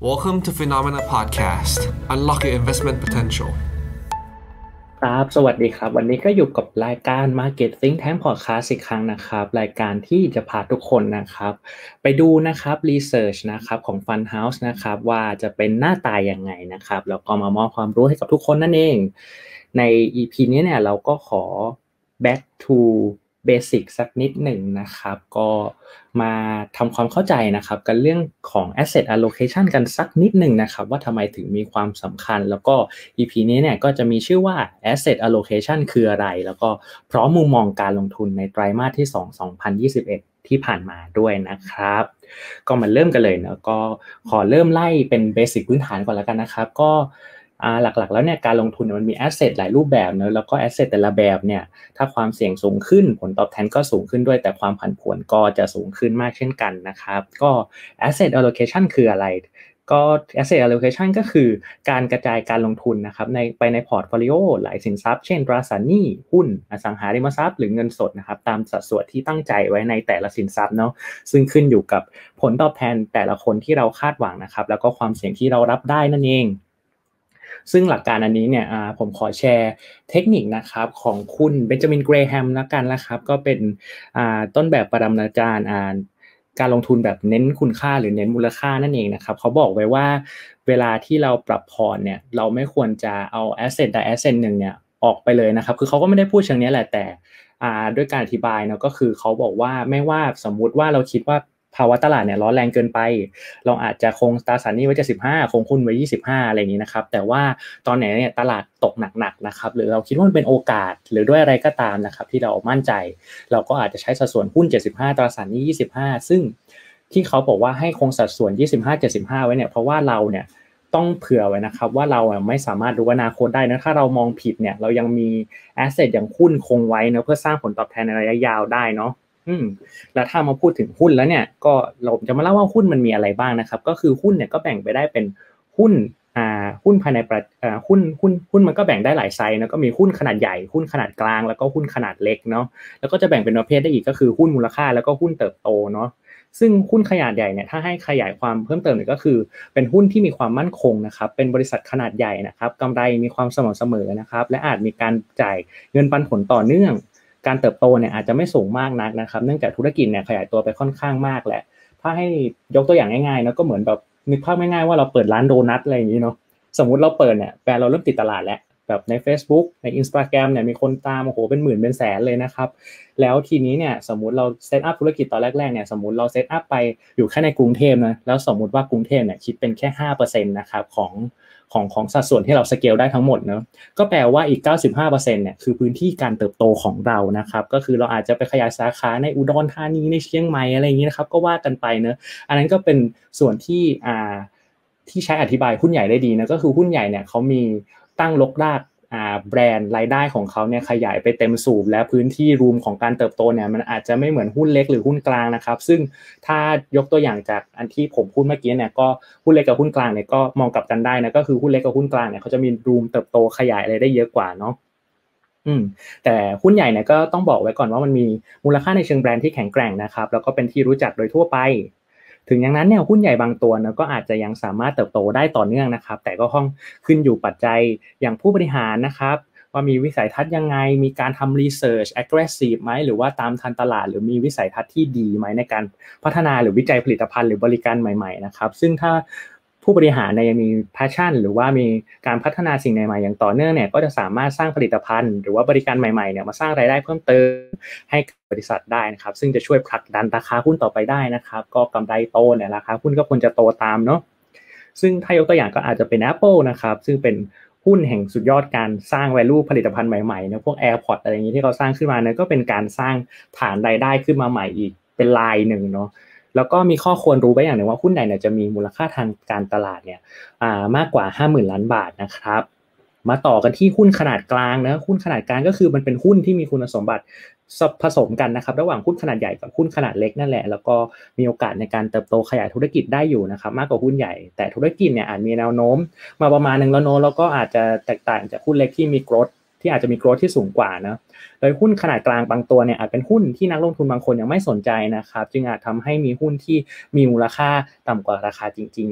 Welcome to Phenomena Podcast. Unlock your investment potential. ครับสวัสดีครับวันนี้ก็อยู่กับรายการ Market Think Tank Podcast อีกครั้งนะครับรายการที่จะพาทุกคนนะครับไปดูนะครับรีเสิร์ชนะครับของ Fund House นะครับว่าจะเป็นหน้าตายังไงนะครับแล้วก็มามอบความรู้ให้กับทุกคนนั่นเองใน EP นี้เนี่ยเราก็ขอ back to basic สักนิดหนึ่งนะครับก็มาทำความเข้าใจนะครับกันเรื่องของ asset allocation กันสักนิดหนึ่งนะครับว่าทำไมถึงมีความสำคัญแล้วก็ EP นี้เนี่ยก็จะมีชื่อว่า asset allocation คืออะไรแล้วก็พร้อมมุมมองการลงทุนในไตรมาสที่2 2021ที่ผ่านมาด้วยนะครับก็มาเริ่มกันเลยนะก็ขอเริ่มไล่เป็นเบสิกพื้นฐานก่อนแล้วกันนะครับก็หลักๆแล้วเนี่ยการลงทุนมันมีแอสเซทหลายรูปแบบเนอะแล้วก็แอสเซทแต่ละแบบเนี่ยถ้าความเสี่ยงสูงขึ้นผลตอบแทนก็สูงขึ้นด้วยแต่ความผันผวนก็จะสูงขึ้นมากเช่นกันนะครับก็ asset allocation คืออะไรก็ asset allocation ก็คือการกระจายการลงทุนนะครับไปในพอร์ตโฟลิโอหลายสินทรัพย์เช่นตราสารหนี้หุ้นอสังหาริมทรัพย์หรือเงินสดนะครับตามสัดส่วนที่ตั้งใจไว้ในแต่ละสินทรัพย์เนาะซึ่งขึ้นอยู่กับผลตอบแทนแต่ละคนที่เราคาดหวังนะครับแล้วก็ความเสี่ยงที่เรารับได้นั่นเองซึ่งหลักการอันนี้เนี่ยผมขอแชร์เทคนิคนะครับของคุณเบนจามินเกรแฮมแล้วกันนะครับก็เป็นต้นแบบปรมาจารย์การลงทุนแบบเน้นคุณค่าหรือเน้นมูลค่านั่นเองนะครับเขาบอกไว้ว่าเวลาที่เราปรับพอร์ตเนี่ยเราไม่ควรจะเอาแอสเซทใดแอสเซทหนึ่งเนี่ยออกไปเลยนะครับคือเขาก็ไม่ได้พูดเชิงนี้แหละแต่ด้วยการอธิบายเนาะก็คือเขาบอกว่าไม่ว่าสมมุติว่าเราคิดว่าภาวะตลาดเนี่ยร้อนแรงเกินไปเราอาจจะคงตราสารหนี้ไว้75คงหุ้นไว้25อะไรอย่างนี้นะครับแต่ว่าตอนไหนเนี่ยตลาดตกหนักๆนะครับหรือเราคิดว่ามันเป็นโอกาสหรือด้วยอะไรก็ตามนะครับที่เรามั่นใจเราก็อาจจะใช้สัดส่วนหุ้น75ตราสารหนี้25ซึ่งที่เขาบอกว่าให้คงสัดส่วน25-75ไว้เนี่ยเพราะว่าเราเนี่ยต้องเผื่อไว้นะครับว่าเราไม่สามารถรู้อนาคตได้นะถ้าเรามองผิดเนี่ยเรายังมีแอสเซทอย่างหุ้นคงไว้นะเพื่อสร้างผลตอบแทนในระยะยาวได้เนาะแล้วถ้ามาพูดถึงหุ้นแล้วเนี่ยก็เราจะมาเล่าว่าหุ้นมันมีอะไรบ้างนะครับก็คือหุ้นเนี่ยก็แบ่งไปได้เป็นหุ้นหุ้นภายในหุ้นมันก็แบ่งได้หลายไซส์นะก็มีหุ้นขนาดใหญ่หุ้นขนาดกลางแล้วก็หุ้นขนาดเล็กเนาะแล้วก็จะแบ่งเป็นประเภทได้อีกก็คือหุ้นมูลค่าแล้วก็หุ้นเติบโตเนาะซึ่งหุ้นขนาดใหญ่เนี่ยถ้าให้ขยายความเพิ่มเติมเนี่ยก็คือเป็นหุ้นที่มีความมั่นคงนะครับเป็นบริษัทขนาดใหญ่นะครับกำไรมีความสม่ำเสมอนะครับและอาจมีการจ่ายเงินปันผลต่อเนื่องการเติบโตเนี่ยอาจจะไม่สูงมากนักนะครับเนื่องจากธุรกิจเนี่ยขยายตัวไปค่อนข้างมากแหละถ้าให้ยกตัวอย่างง่ายๆนะก็เหมือนแบบนึกภาพง่ายๆว่าเราเปิดร้านโดนัทอะไรอย่างนี้เนาะสมมุติเราเปิดเนี่ยแบรนด์เราเริ่มติดตลาดแล้วแบบใน Facebook ใน Instagram เนี่ยมีคนตามโอ้โหเป็นหมื่นเป็นแสนเลยนะครับแล้วทีนี้เนี่ยสมมุติเราเซตอัพธุรกิจตอนแรกๆเนี่ยสมมุติเราเซตอัพไปอยู่แค่ในกรุงเทพนะแล้วสมมุติว่ากรุงเทพเนี่ยคิดเป็นแค่ 5% นะครับของสัดส่วนที่เราสเกลได้ทั้งหมดเนาะก็แปลว่าอีก 95% เนี่ยคือพื้นที่การเติบโตของเรานะครับก็คือเราอาจจะไปขยายสาขาในอุดรธานีในเชียงใหม่อะไรอย่างงี้นะครับก็ว่ากันไปเนาะอันนั้นก็เป็นส่วนที่ใช้อธิบายหุ้นใหญ่ได้ดีนะก็คือหุ้นใหญ่เนี่ยเขามีตั้งรกรากแบรนด์รายได้ของเขาเนี่ยขยายไปเต็มสูบและพื้นที่รูมของการเติบโตเนี่ยมันอาจจะไม่เหมือนหุ้นเล็กหรือหุ้นกลางนะครับซึ่งถ้ายกตัวอย่างจากอันที่ผมพูดเมื่อกี้เนี่ยก็หุ้นเล็กกับหุ้นกลางเนี่ยก็มองกลับกันได้นะก็คือหุ้นเล็กกับหุ้นกลางเนี่ยเขาจะมีรูมเติบโตขยายอะไรได้เยอะกว่าเนาะแต่หุ้นใหญ่เนี่ยก็ต้องบอกไว้ก่อนว่ามันมีมูลค่าในเชิงแบรนด์ที่แข็งแกร่งนะครับแล้วก็เป็นที่รู้จักโดยทั่วไปถึงอย่างนั้นเนี่ยหุ้นใหญ่บางตัวนะก็อาจจะยังสามารถเติบโตได้ต่อเนื่องนะครับแต่ก็ต้องขึ้นอยู่ปัจจัยอย่างผู้บริหารนะครับว่ามีวิสัยทัศน์ยังไงมีการทำ research aggressive ไหมหรือว่าตามทันตลาดหรือมีวิสัยทัศน์ที่ดีไหมในการพัฒนาหรือวิจัยผลิตภัณฑ์หรือบริการใหม่ๆนะครับซึ่งถ้าผู้บริหารเนี่ยยังมี passion หรือว่ามีการพัฒนาสิ่งใหม่ๆอย่างต่อเนื่องเนี่ยก็จะสามารถสร้างผลิตภัณฑ์หรือว่าบริการใหม่ๆเนี่ยมาสร้างรายได้เพิ่มเติมให้บริษัทได้นะครับซึ่งจะช่วยผลักดันราคาหุ้นต่อไปได้นะครับก็กำไรโตเนี่ยราคาหุ้นก็ควรจะโตตามเนาะซึ่งถ้ายกตัวอย่างก็อาจจะเป็น Apple นะครับซึ่งเป็นหุ้นแห่งสุดยอดการสร้าง value ผลิตภัณฑ์ใหม่ๆนะพวก AirPods อะไรอย่างนี้ที่เขาสร้างขึ้นมาเนี่ยก็เป็นการสร้างฐานรายได้ขึ้นมาใหม่อีกเป็นรายหนึ่งเนาะแล้วก็มีข้อควรรู้ไว้อย่างหนึ่งว่าหุ้นใดเนี่ยจะมีมูลค่าทางการตลาดเนี่ยมากกว่า 50,000 ล้านบาทนะครับมาต่อกันที่หุ้นขนาดกลางนะหุ้นขนาดกลางก็คือมันเป็นหุ้นที่มีคุณสมบัติผสมกันนะครับระหว่างหุ้นขนาดใหญ่กับหุ้นขนาดเล็กนั่นแหละแล้วก็มีโอกาสในการเติบโตขยายธุรกิจได้อยู่นะครับมากกว่าหุ้นใหญ่แต่ธุรกิจเนี่ยอาจมีแนวโน้มมาประมาณนึงแล้วเนาะแล้วก็อาจจะแตกต่างจากหุ้นเล็กที่มี growth ที่อาจจะมี growth ที่สูงกว่านะโดยหุ้นขนาดกลางบางตัวเนี่ยอาจเป็นหุ้นที่นักลงทุนบางคนยังไม่สนใจนะครับจึงอาจทำให้มีหุ้นที่มีมูลค่าต่ำกว่าราคาจริงๆ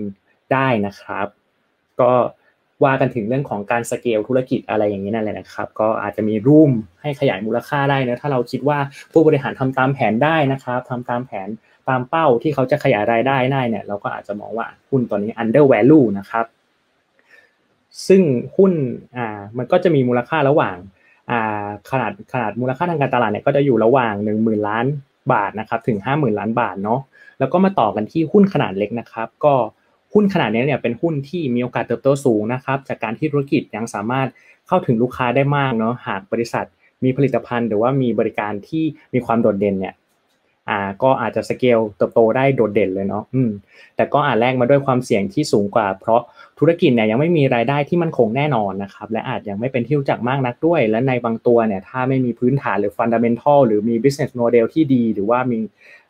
ได้นะครับก็ว่ากันถึงเรื่องของการสเกลธุรกิจอะไรอย่างนี้นั่นแหละนะครับก็อาจจะมีรูมให้ขยายมูลค่าได้นะถ้าเราคิดว่าผู้บริหารทำตามแผนได้นะครับทำตามแผนตามเป้าที่เขาจะขยายรายได้ได้เนี่ยเราก็อาจจะมองว่าหุ้นตัวนี้ under value นะครับซึ่งหุ้นมันก็จะมีมูลค่าระหว่างขนาดมูลค่าทางการตลาดเนี่ยก็จะอยู่ระหว่าง 10,000 ล้านบาทนะครับถึง 50,000 ล้านบาทเนาะแล้วก็มาต่อกันที่หุ้นขนาดเล็กนะครับก็หุ้นขนาดนี้เนี่ยเป็นหุ้นที่มีโอกาสเติบโตสูงนะครับจากการที่ธุรกิจยังสามารถเข้าถึงลูกค้าได้มากเนาะหากบริษัทมีผลิตภัณฑ์หรือว่ามีบริการที่มีความโดดเด่นเนี่ยก็อาจจะสเกลเติบโตได้โดดเด่นเลยเนาะแต่ก็อาจแลกมาด้วยความเสี่ยงที่สูงกว่าเพราะธุรกิจเนี่ยยังไม่มีรายได้ที่มั่นคงแน่นอนนะครับและอาจยังไม่เป็นที่รู้จักมากนักด้วยและในบางตัวเนี่ยถ้าไม่มีพื้นฐานหรือ fundamental หรือมี business model ที่ดีหรือว่ามี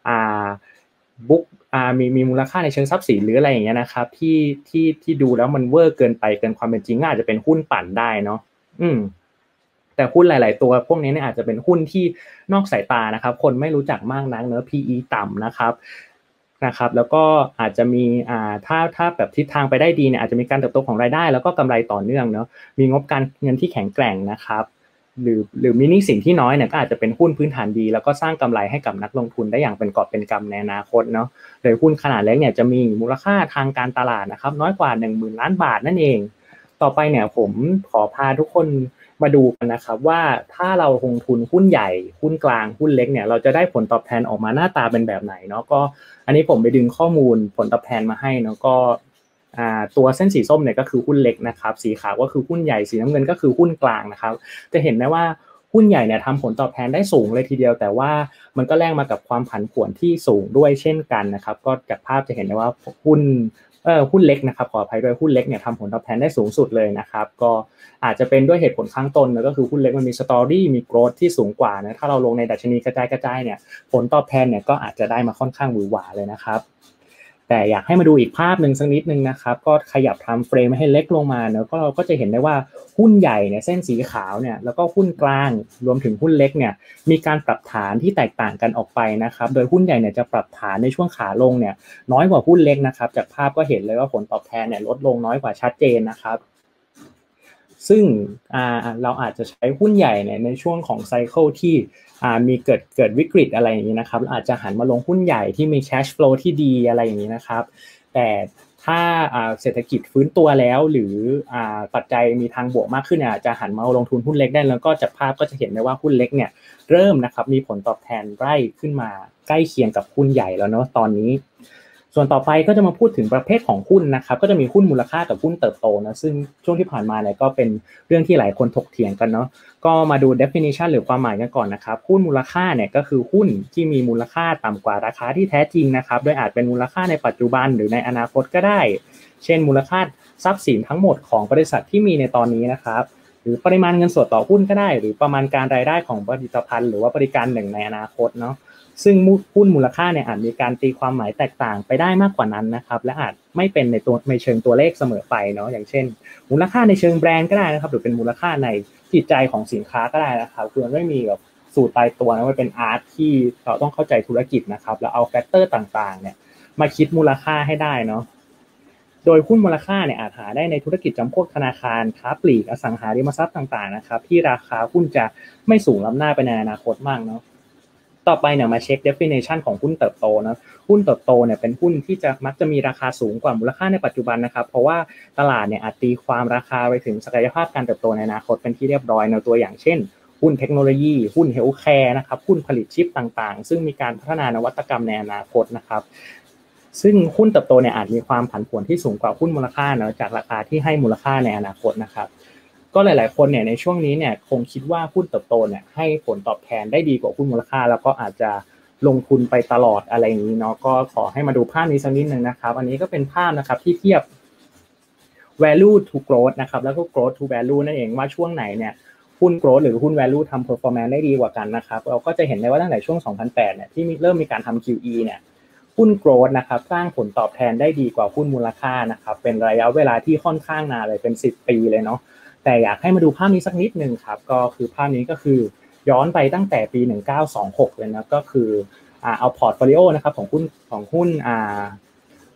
book มีมูลค่าในเชิงทรัพย์สินหรืออะไรอย่างเงี้ยนะครับที่ดูแล้วมันเวอร์เกินไปเกินความเป็นจริงอาจจะเป็นหุ้นปั่นได้เนาะแต่หุ้นหลายๆตัวพวกนี้เนี่ยอาจจะเป็นหุ้นที่นอกสายตานะครับคนไม่รู้จักมากนักเนอะ PE ต่ำนะครับแล้วก็อาจจะมีถ้าแบบทิศทางไปได้ดีเนี่ยอาจจะมีการเติบโตของรายได้แล้วก็กำไรต่อเนื่องเนาะมีงบการเงินที่แข็งแกร่งนะครับหรือมีหนี้สินที่น้อยเนี่ยก็อาจจะเป็นหุ้นพื้นฐานดีแล้วก็สร้างกำไรให้กับนักลงทุนได้อย่างเป็นกอบเป็นกำในอนาคตเนาะโดยหุ้นขนาดเล็กเนี่ยจะมีมูลค่าทางการตลาดนะครับน้อยกว่า 10,000 ล้านบาทนั่นเองต่อไปเนี่ยผมขอพาทุกคนมาดูกันนะครับว่าถ้าเราลงทุนหุ้นใหญ่หุ้นกลางหุ้นเล็กเนี่ยเราจะได้ผลตอบแทนออกมาหน้าตาเป็นแบบไหนเนาะก็อันนี้ผมไปดึงข้อมูลผลตอบแทนมาให้เนาะก็ตัวเส้นสีส้มเนี่ยก็คือหุ้นเล็กนะครับสีขาวก็คือหุ้นใหญ่สีน้ำเงินก็คือหุ้นกลางนะครับจะเห็นได้ว่าหุ้นใหญ่เนี่ยทำผลตอบแทนได้สูงเลยทีเดียวแต่ว่ามันก็แลกมากับความผันผวนที่สูงด้วยเช่นกันนะครับก็จากภาพจะเห็นได้ว่าหุ้นเล็กนะครับขออภัยด้วยหุ้นเล็กเนี่ยทำผลตอบแทนได้สูงสุดเลยนะครับก็อาจจะเป็นด้วยเหตุผลข้างต้นนะก็คือหุ้นเล็กมันมีสตอรี่มีโกรธที่สูงกว่านะถ้าเราลงในดัชนีกระจายเนี่ยผลตอบแทนเนี่ยก็อาจจะได้มาค่อนข้างหวือหวาเลยนะครับแต่อยากให้มาดูอีกภาพนึงสักนิดนึงนะครับก็ขยับไทม์เฟรมให้เล็กลงมาเนอะก็เราก็จะเห็นได้ว่าหุ้นใหญ่เนี่ยเส้นสีขาวเนี่ยแล้วก็หุ้นกลางรวมถึงหุ้นเล็กเนี่ยมีการปรับฐานที่แตกต่างกันออกไปนะครับโดยหุ้นใหญ่เนี่ยจะปรับฐานในช่วงขาลงเนี่ยน้อยกว่าหุ้นเล็กนะครับจากภาพก็เห็นเลยว่าผลตอบแทนเนี่ยลดลงน้อยกว่าชัดเจนนะครับซึ่งเราอาจจะใช้หุ้นใหญ่เนี่ยในช่วงของไซเคิลที่มีเกิดวิกฤตอะไรอย่างนี้นะครับอาจจะหันมาลงหุ้นใหญ่ที่มี cash flow ที่ดีอะไรอย่างนี้นะครับแต่ถ้าเศรษฐกิจฟื้นตัวแล้วหรือปัจจัยมีทางบวกมากขึ้นเนี่ยจะหันมาลงทุนหุ้นเล็กได้แล้วก็จากภาพก็จะเห็นได้ว่าหุ้นเล็กเนี่ยเริ่มนะครับมีผลตอบแทนไล่ขึ้นมาใกล้เคียงกับหุ้นใหญ่แล้วเนาะตอนนี้ส่วนต่อไปก็จะมาพูดถึงประเภทของหุ้นนะครับก็จะมีหุ้นมูลค่ากับหุ้นเติบโตนะซึ่งช่วงที่ผ่านมาเนี่ยก็เป็นเรื่องที่หลายคนถกเถียงกันเนาะก็มาดู definition หรือความหมายกันก่อนนะครับหุ้นมูลค่าเนี่ยก็คือหุ้นที่มีมูลค่าต่ำกว่าราคาที่แท้จริงนะครับโดยอาจเป็นมูลค่าในปัจจุบันหรือในอนาคตก็ได้เช่นมูลค่าทรัพย์สินทั้งหมดของบริษัทที่มีในตอนนี้นะครับหรือปริมาณเงินสดต่อหุ้นก็ได้หรือประมาณการรายได้ของผลิตภัณฑ์หรือว่าบริการหนึ่งในอนาคตเนาะซึ่งหุ้นมูลค่าเนี่ยอาจมีการตีความหมายแตกต่างไปได้มากกว่านั้นนะครับและอาจไม่เป็นในเชิงตัวเลขเสมอไปเนาะอย่างเช่นมูลค่าในเชิงแบรนด์ก็ได้นะครับหรือเป็นมูลค่าในจิตใจของสินค้าก็ได้นะครับคือมันไม่มีแบบสูตรตายตัวนะมันเป็นอาร์ตที่เราต้องเข้าใจธุรกิจนะครับแล้วเอาแฟกเตอร์ต่างๆเนี่ยมาคิดมูลค่าให้ได้เนาะโดยหุ้นมูลค่าเนี่ยอาจหาได้ในธุรกิจจำพวกธนาคารค้าปลีกอสังหาริมทรัพย์ต่างๆนะครับที่ราคาหุ้นจะไม่สูงล้ำหน้าไปในอนาคตมากเนาะต่อไปเนี่ยมาเช็ค definition ของหุ้นเติบโตนะหุ้นเติบโตเนี่ยเป็นหุ้นที่มักจะมีราคาสูงกว่ามูลค่าในปัจจุบันนะครับเพราะว่าตลาดเนี่ยอาจตีความราคาไปถึงศักยภาพการเติบโตในอนาคตเป็นที่เรียบร้อยในตัวอย่างเช่นหุ้นเทคโนโลยีหุ้นเฮลท์แคร์นะครับหุ้นผลิตชิปต่างๆซึ่งมีการพัฒนานวัตกรรมในอนาคตนะครับซึ่งหุ้นเติบโตเนี่ยอาจมีความผันผวนที่สูงกว่าหุ้นมูลค่าเนาะจากราคาที่ให้มูลค่าในอนาคตนะครับก็หลายๆคนเนี่ยในช่วงนี้เนี่ยคงคิดว่าหุ้นเติบโตเนี่ยให้ผลตอบแทนได้ดีกว่าหุ้นมูลค่าแล้วก็อาจจะลงทุนไปตลอดอะไรอย่างนี้เนาะก็ขอให้มาดูภาพนี้สักนิดนึงนะครับอันนี้ก็เป็นภาพนะครับที่เทียบ value to growth นะครับแล้วก็ growth to value นั่นเองว่าช่วงไหนเนี่ยหุ้น growth หรือหุ้น value ทำ performance ได้ดีกว่ากันนะครับเราก็จะเห็นได้ว่าตั้งแต่ช่วง2008เนี่ยที่เริ่มมีการทำ QE เนี่ยหุ้น growth นะครับสร้างผลตอบแทนได้ดีกว่าหุ้นมูลค่านะครับเป็นระยะเวลาที่ค่อนข้างนานเลยเป็น10 ปีเลยเนาะแต่อยากให้มาดูภาพนี้สักนิดนึงครับก็คือภาพนี้ก็คือย้อนไปตั้งแต่ปี1926เลยนะก็คือเอาพอร์ตโฟลิโอนะครับของหุ้น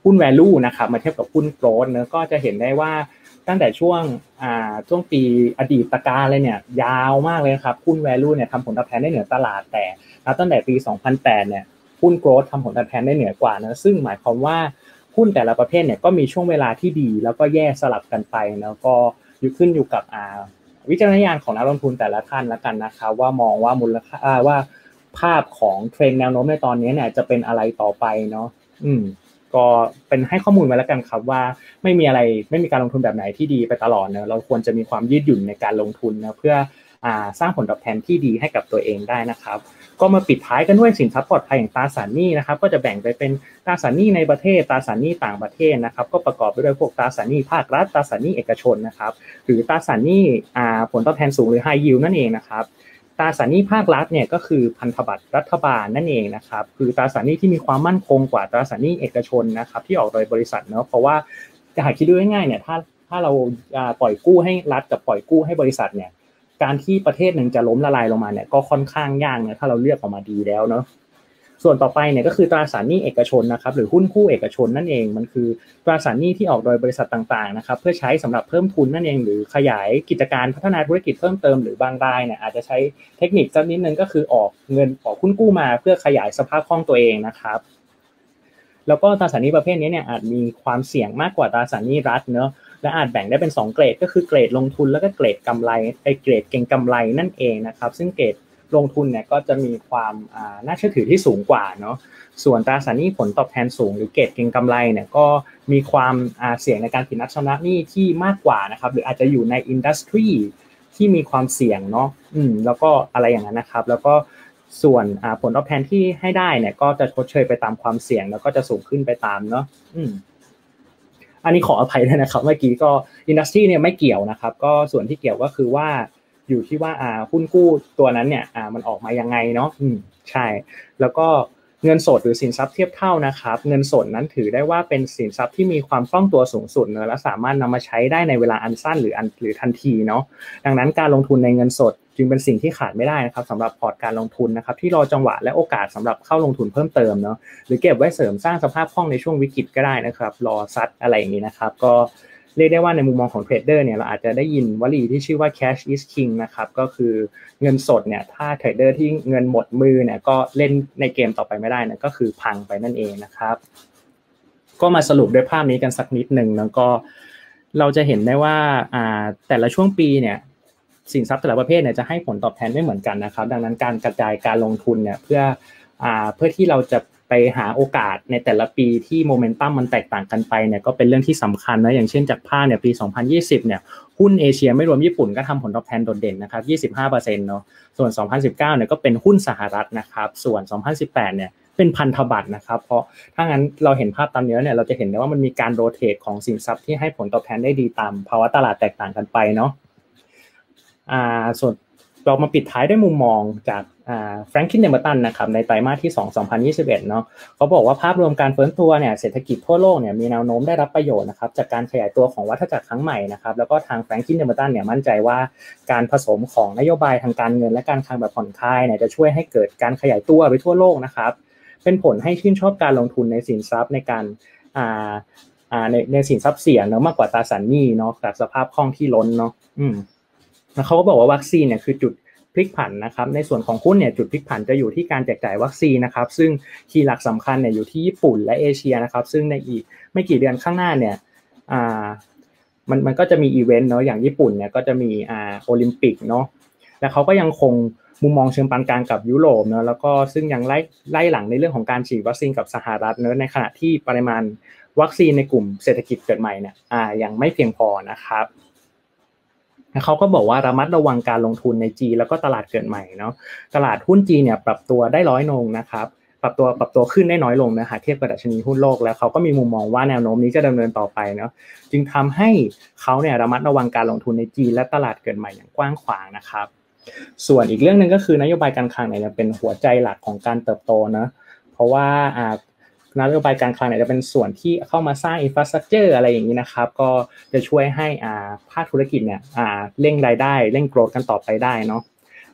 หุ้น value นะครับมาเทียบกับหุ้น growth เนอะก็จะเห็นได้ว่าตั้งแต่ช่วงปีอดีตการเลยเนี่ยยาวมากเลยครับหุ้น value เนี่ยทำผลตอบแทนได้เหนือตลาดแต่ตั้งแต่ปี2008เนี่ยหุ้น growth ทำผลตอบแทนได้เหนือกว่านะซึ่งหมายความว่าหุ้นแต่ละประเภทเนี่ยก็มีช่วงเวลาที่ดีแล้วก็แย่สลับกันไปแล้วก็ขึ้นอยู่กับวิจารณญาณของนักลงทุนแต่ละท่านละกันนะครับว่ามองว่ามูลค่าว่าภาพของเทรนด์แนวโน้มในตอนนี้เนี่ยจะเป็นอะไรต่อไปเนาะก็เป็นให้ข้อมูลไว้แล้วกันครับว่าไม่มีการลงทุนแบบไหนที่ดีไปตลอดเนอะเราควรจะมีความยืดหยุ่นในการลงทุนนะเพื่อสร้างผลตอบแทนที่ดีให้กับตัวเองได้นะครับก็มาปิดท้ายกันด้วยสินทรัพย์ปลอดภัยอย่างตราสารหนี้นะครับก็จะแบ่งไปเป็นตราสารหนี้ในประเทศตราสารหนี้ต่างประเทศนะครับก็ประกอบไปด้วยพวกตราสารหนี้ภาครัฐตราสารหนี้เอกชนนะครับหรือตราสารหนี้ผลตอบแทนสูงหรือ high yield นั่นเองนะครับตราสารหนี้ภาครัฐเนี่ยก็คือพันธบัตรรัฐบาลนั่นเองนะครับคือตราสารหนี้ที่มีความมั่นคงกว่าตราสารหนี้เอกชนนะครับที่ออกโดยบริษัทเนาะเพราะว่าหากคิดดูง่ายๆเนี่ยถ้าเราปล่อยกู้ให้รัฐกับปล่อยกู้ให้บริษัทเนี่ยการที่ประเทศนึงจะล้มละลายลงมาเนี่ยก็ค่อนข้างยากนะถ้าเราเลือกออกมาดีแล้วเนาะส่วนต่อไปเนี่ยก็คือตราสารหนี้เอกชนนะครับหรือหุ้นกู้เอกชนนั่นเองมันคือตราสารหนี้ที่ออกโดยบริษัทต่างๆนะครับเพื่อใช้สำหรับเพิ่มทุนนั่นเองหรือขยายกิจการพัฒนาธุรกิจเพิ่มเติมหรือบางรายเนี่ยอาจจะใช้เทคนิคสักนิดนึงก็คือออกหุ้นกู้มาเพื่อขยายสภาพคล่องตัวเองนะครับแล้วก็ตราสารหนี้ประเภทนี้เนี่ยอาจมีความเสี่ยงมากกว่าตราสารหนี้รัฐเนอะและอาจแบ่งได้เป็น2เกรดก็คือเกรดลงทุนแล้วก็เกรดกำไรเกรดเก็งกำไรนั่นเองนะครับซึ่งเกรดลงทุนเนี่ยก็จะมีความน่าเชื่อถือที่สูงกว่าเนาะส่วนตราสารหนี้ผลตอบแทนสูงหรือเกรดเก็งกำไรเนี่ยก็มีความเสี่ยงในการผิดนัดชำระหนี้ที่มากกว่านะครับหรืออาจจะอยู่ในอินดัสทรีที่มีความเสี่ยงเนาะแล้วก็อะไรอย่างนั้นนะครับแล้วก็ส่วนผลตอบแทนที่ให้ได้เนี่ยก็จะชดเชยไปตามความเสี่ยงแล้วก็จะสูงขึ้นไปตามเนาะอันนี้ขออภัยด้วยนะครับเมื่อกี้ก็อินดัสทรีเนี่ยไม่เกี่ยวนะครับก็ส่วนที่เกี่ยวก็คือว่าอยู่ที่ว่าหุ้นกู้ตัวนั้นเนี่ยมันออกมายังไงเนาะใช่แล้วก็เงินสดหรือสินทรัพย์เทียบเท่านะครับเงินสดนั้นถือได้ว่าเป็นสินทรัพย์ที่มีความคล่องตัวสูงสุดเนอะและสามารถนำมาใช้ได้ในเวลาอันสั้นหรือทันทีเนาะดังนั้นการลงทุนในเงินสดจึงเป็นสิ่งที่ขาดไม่ได้นะครับสำหรับพอร์ตการลงทุนนะครับที่รอจังหวะและโอกาสสำหรับเข้าลงทุนเพิ่มเติมเนาะหรือเก็บไว้เสริมสร้างสภาพคล่องในช่วงวิกฤตก็ได้นะครับรอซัดอะไรอย่างนี้นะครับก็เรียกได้ว่าในมุมมองของเทรดเดอร์เนี่ยเราอาจจะได้ยินวลีที่ชื่อว่า cash is king นะครับก็คือเงินสดเนี่ยถ้าเทรดเดอร์ที่เงินหมดมือเนี่ยก็เล่นในเกมต่อไปไม่ได้นะก็คือพังไปนั่นเองนะครับก็มาสรุปด้วยภาพนี้กันสักนิดนึงแล้วก็เราจะเห็นได้ว่าแต่ละช่วงปีเนี่ยสินทรัพย์แต่ละประเภทเนี่ยจะให้ผลตอบแทนไม่เหมือนกันนะครับดังนั้นการกระจายการลงทุนเนี่ยเพื่อที่เราจะไปหาโอกาสในแต่ละปีที่โมเมนตัมมันแตกต่างกันไปเนี่ยก็เป็นเรื่องที่สำคัญนะอย่างเช่นจากภาพเนี่ยปี2020เนี่ยหุ้นเอเชียไม่รวมญี่ปุ่นก็ทำผลตอบแทนโดดเด่นนะครับ 25% เนาะส่วน2019เนี่ยก็เป็นหุ้นสหรัฐนะครับส่วน2018เนี่ยเป็นพันธบัตรนะครับเพราะถ้างั้นเราเห็นภาพตามนี้เนี่ยเราจะเห็นได้ว่ามันมีการโรเตทของสินทรัพย์ที่ให้ผลตอบแทนได้ดีตามภาวะตลาดแตกต่างกันไปเนาะส่วนเรามาปิดท้ายด้วยมุมมองจากแฟรงคิน เดมอร์ตันนะครับในไตรมาสที่2 2021เนาะเขาบอกว่าภาพรวมการฟื้นตัวเนี่ยเศรษฐกิจทั่วโลกเนี่ยมีแนวโน้มได้รับประโยชน์นะครับจากการขยายตัวของวัฏจักรครั้งใหม่นะครับแล้วก็ทางแฟรงคิน เดมอร์ตันเนี่ยมั่นใจว่าการผสมของนโยบายทางการเงินและการคลังแบบผ่อนคลายเนี่ยจะช่วยให้เกิดการขยายตัวไปทั่วโลกนะครับเป็นผลให้ชื่นชอบการลงทุนในสินทรัพย์ในการในสินทรัพย์เสี่ยงเนาะมากกว่าตราสารหนี้เนาะจากสภาพคล่องที่ล้นเนาะแล้วเขาก็บอกว่าวัคซีนเนี่ยคือจุดพลิกผันนะครับในส่วนของหุ้นเนี่ยจุดพลิกผันจะอยู่ที่การแจกจ่ายวัคซีนนะครับซึ่งคีย์หลักสำคัญเนี่ยอยู่ที่ญี่ปุ่นและเอเชียนะครับซึ่งในอีกไม่กี่เดือนข้างหน้าเนี่ยมันก็จะมีอีเวนต์เนาะอย่างญี่ปุ่นเนี่ยก็จะมีโอลิมปิกเนาะแล้วเขาก็ยังคงมุมมองเชิงปานกลางกับยุโรปเนาะแล้วก็ซึ่งยังไล่หลังในเรื่องของการฉีดวัคซีนกับสหรัฐเนาะในขณะที่ปริมาณวัคซีนในกลุ่มเศรษฐกิจเกิดใหม่เนี่ยยังไม่เพียงพอนะครับเขาก็บอกว่าระมัดระวังการลงทุนในจีนแล้วก็ตลาดเกิดใหม่เนาะตลาดหุ้นจีนเนี่ยปรับตัวได้น้อยลงนะครับปรับตัวขึ้นได้น้อยลงนะหากเทียบกับดัชนีหุ้นโลกแล้วเขาก็มีมุมมองว่าแนวโน้มนี้จะดำเนินต่อไปเนาะจึงทำให้เขาเนี่ยระมัดระวังการลงทุนในจีนและตลาดเกิดใหม่อย่างกว้างขวางนะครับส่วนอีกเรื่องนึงก็คือนโยบายการคลังเนี่ยเป็นหัวใจหลักของการเติบโตนะเพราะว่านโยบายการคลังเนี่ยจะเป็นส่วนที่เข้ามาสร้างอินฟราสตรัคเจอร์อะไรอย่างนี้นะครับก็จะช่วยให้ภาคธุรกิจเนี่ยเร่งรายได้เร่งโกรธกันต่อไปได้เนาะ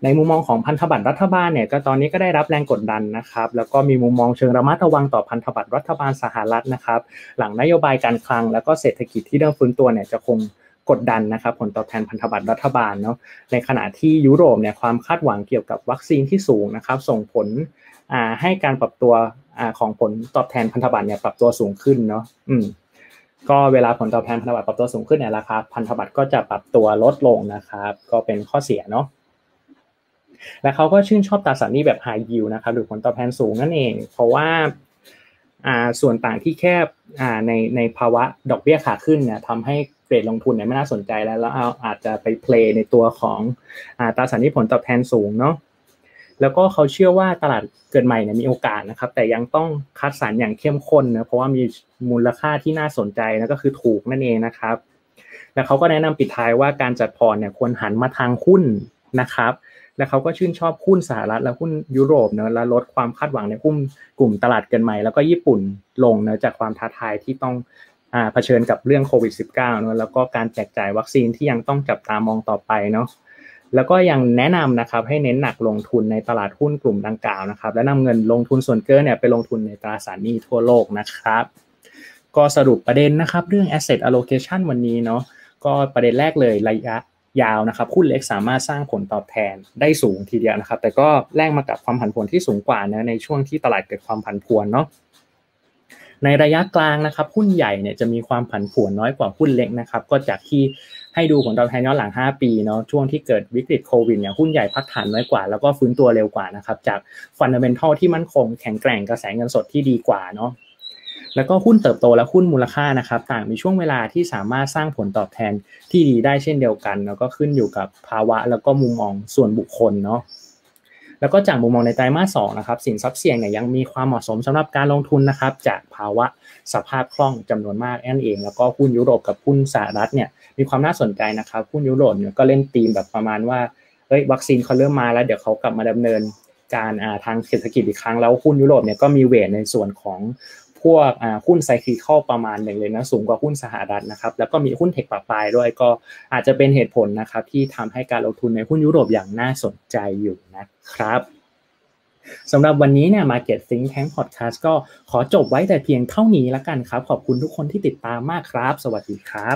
ในมุมมองของพันธบัตรรัฐบาลเนี่ยก็ตอนนี้ก็ได้รับแรงกดดันนะครับแล้วก็มีมุมมองเชิงระมัดระวังต่อพันธบัตรรัฐบาลสหรัฐนะครับหลังนโยบายการคลังแล้วก็เศรษฐกิจที่เริ่มฟื้นตัวเนี่ยจะคงกดดันนะครับผลตอบแทนพันธบัตรรัฐบาลเนาะในขณะที่ยุโรปเนี่ยความคาดหวังเกี่ยวกับวัคซีนที่สูงนะครับส่งผลให้การปรับตัวของผลตอบแทนพันธบัตรเนี่ยปรับตัวสูงขึ้นเนาะก็เวลาผลตอบแทนพันธบัตรปรับตัวสูงขึ้นเนี่ยราคาพันธบัตรก็จะปรับตัวลดลงนะครับก็เป็นข้อเสียเนาะและเขาก็ชื่นชอบตราสารหนี้แบบ high yield นะครับหรือผลตอบแทนสูงนั่นเองเพราะว่าส่วนต่างที่แคบในภาวะดอกเบี้ยขาขึ้นเนี่ยทำให้เกรดลงทุนเนี่ยไม่น่าสนใจแล้วอาจจะไปเพลย์ในตัวของตราสารหนี้ผลตอบแทนสูงเนาะแล้วก็เขาเชื่อว่าตลาดเกิดใหม่เนี่ยมีโอกาสนะครับแต่ยังต้องคัดสรรอย่างเข้มข้นนะเพราะว่ามีมูลค่าที่น่าสนใจนะก็คือถูกนั่นเองนะครับแล้วเขาก็แนะนำปิดท้ายว่าการจัดพอร์ตเนี่ยควรหันมาทางหุ้นนะครับและเขาก็ชื่นชอบหุ้นสหรัฐและหุ้นยุโรปเนอะและลดความคาดหวังในหุ้นกลุ่มตลาดเกิดใหม่แล้วก็ญี่ปุ่นลงเนอะจากความท้าทายที่ต้องเผชิญกับเรื่องโควิด -19 เนอะแล้วก็การแจกจ่ายวัคซีนที่ยังต้องจับตามองต่อไปเนาะแล้วก็ยังแนะนำนะครับให้เน้นหนักลงทุนในตลาดหุ้นกลุ่มดังกล่าวนะครับและนำเงินลงทุนส่วนเกินเนี่ยไปลงทุนในตราสารหนี้ทั่วโลกนะครับก็สรุปประเด็นนะครับเรื่อง asset allocation วันนี้เนาะก็ประเด็นแรกเลยระยะยาวนะครับหุ้นเล็กสามารถสร้างผลตอบแทนได้สูงทีเดียวนะครับแต่ก็แลกมากับความผันผวนที่สูงกว่านะในช่วงที่ตลาดเกิดความผันผวนเนาะในระยะกลางนะครับหุ้นใหญ่เนี่ยจะมีความผันผวนน้อยกว่าหุ้นเล็กนะครับก็จากที่ให้ดูผลตอบแทนย้อนหลัง5ปีเนาะช่วงที่เกิดวิกฤตโควิดเนี่ยหุ้นใหญ่พักฐานน้อยกว่าแล้วก็ฟื้นตัวเร็วกว่านะครับจากฟันดาเมนทัลที่มั่นคงแข็งแกร่งกระแสเงินสดที่ดีกว่าเนาะแล้วก็หุ้นเติบโตและหุ้นมูลค่านะครับต่างมีช่วงเวลาที่สามารถสร้างผลตอบแทนที่ดีได้เช่นเดียวกันแล้วก็ขึ้นอยู่กับภาวะแล้วก็มุมมองส่วนบุคคลเนาะแล้วก็จากมุมมองในไตรมาส2นะครับสินทรัพย์เสี่ยงเนี่ยยังมีความเหมาะสมสำหรับการลงทุนนะครับจากภาวะสภาพคล่องจำนวนมากนั่นเองแล้วก็หุ้นยุโรปกับหุ้นสหรัฐเนี่ยมีความน่าสนใจนะครับหุ้นยุโรปเนี่ยก็เล่นธีมแบบประมาณว่าวัคซีนเขาเริ่มมาแล้วเดี๋ยวเขากลับมาดำเนินการทางเศรษฐกิจอีกครั้งแล้วหุ้นยุโรปเนี่ยก็มีเวทในส่วนของพวกหุ้นไซคลิคอลประมาณหนึ่งเลยนะสูงกว่าหุ้นสหรัฐนะครับแล้วก็มีหุ้นเทคปะปายด้วยก็อาจจะเป็นเหตุผลนะครับที่ทำให้การลงทุนในหุ้นยุโรปอย่างน่าสนใจอยู่นะครับสำหรับวันนี้เนี่ย Market Think Tank Podcast ก็ขอจบไว้แต่เพียงเท่านี้ละกันครับขอบคุณทุกคนที่ติดตามมากครับสวัสดีครับ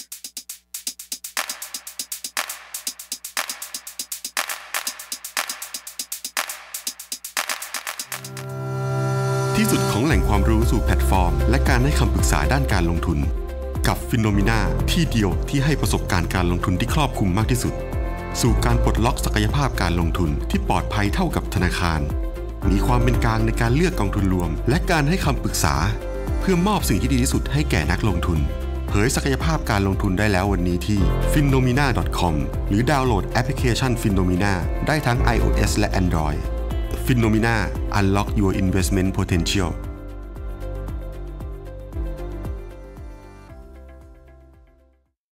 ที่สุดของแหล่งความรู้สู่แพลตฟอร์มและการให้คำปรึกษาด้านการลงทุนกับ Phenomena ที่เดียวที่ให้ประสบการณ์การลงทุนที่ครอบคลุมมากที่สุดสู่การปลดล็อกศักยภาพการลงทุนที่ปลอดภัยเท่ากับธนาคารมีความเป็นกลางในการเลือกกองทุนรวมและการให้คำปรึกษาเพื่อมอบสิ่งที่ดีที่สุดให้แก่นักลงทุนเผยศักยภาพการลงทุนได้แล้ววันนี้ที่ phenomena.com หรือดาวน์โหลดแอปพลิเคชัน Phenomena ได้ทั้ง iOS และ Android Phenomena Unlock Your Investment Potential